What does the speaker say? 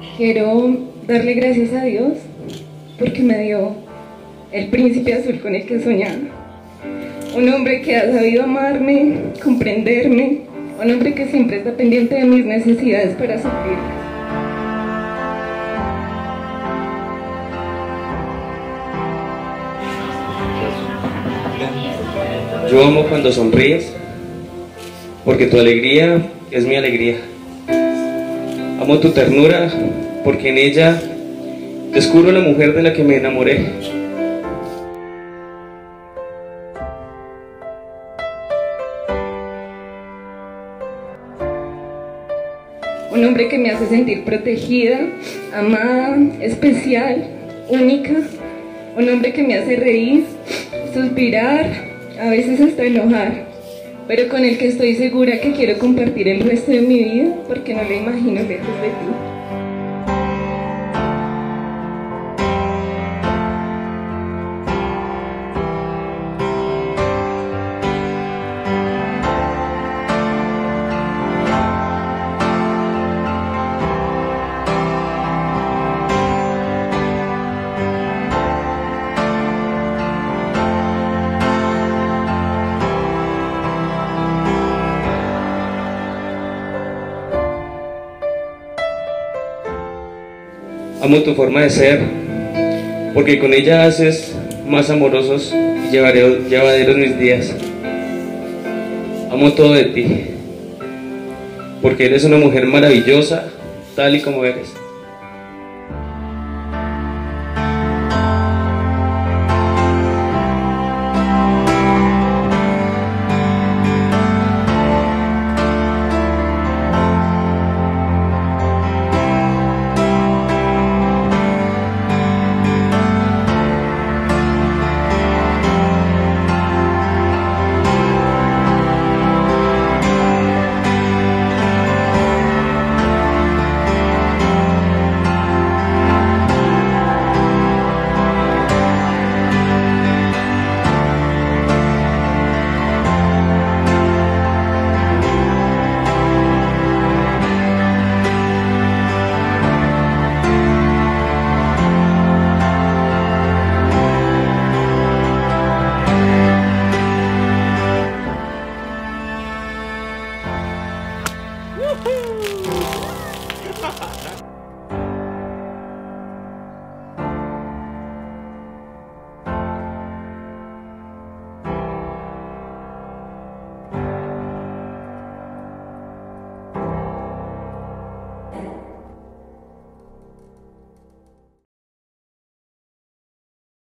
Quiero darle gracias a Dios porque me dio el príncipe azul con el que soñaba. Un hombre que ha sabido amarme, comprenderme, un hombre que siempre está pendiente de mis necesidades para suplirlas. Yo amo cuando sonríes, porque tu alegría es mi alegría. Amo tu ternura, porque en ella descubro la mujer de la que me enamoré. Un hombre que me hace sentir protegida, amada, especial, única. Un hombre que me hace reír, suspirar, a veces hasta enojar, pero con el que estoy segura que quiero compartir el resto de mi vida porque no lo imagino lejos de ti. Amo tu forma de ser, porque con ella haces más amorosos y llevaderos mis días. Amo todo de ti, porque eres una mujer maravillosa, tal y como eres.